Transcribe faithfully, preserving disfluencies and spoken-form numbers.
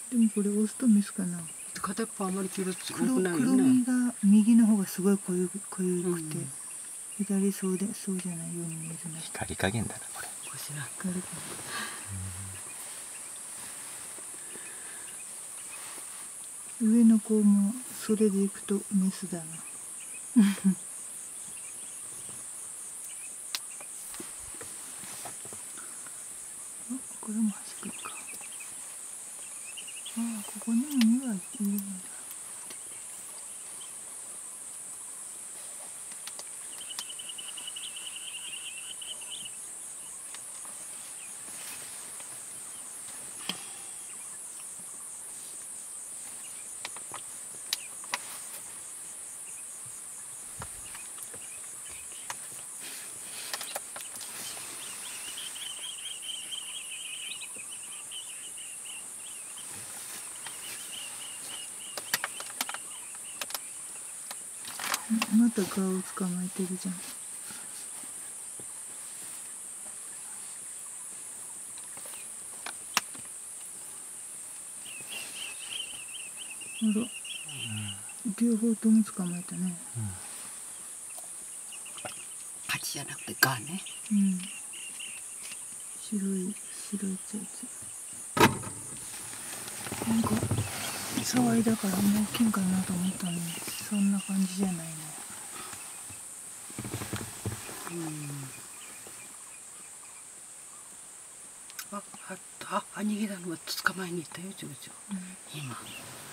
でもこれオスとメスかな。 片っぽあまり黄色多黒くないよ黒身ね。 が右の方がすごい濃ゆ濃ゆくて、 うん、 左そうでそうじゃないように見えるな。 光加減だなこれ。 こうしな。 光が上の子もそれでいくとメスだな。これも端くるか。ああ、ここにもにはいるんだ。またガを捕まえてるじゃん。あら、両方とも捕まえたね。 ハチじゃなくてガね。 うん。白い白いやつ。なんか騒いだからもう大きいんかなと思ったのに、そんな感じじゃないね。 うん。あ、あ、あ、逃げたのが捕まえに行ったよ、ちょうちょ。今。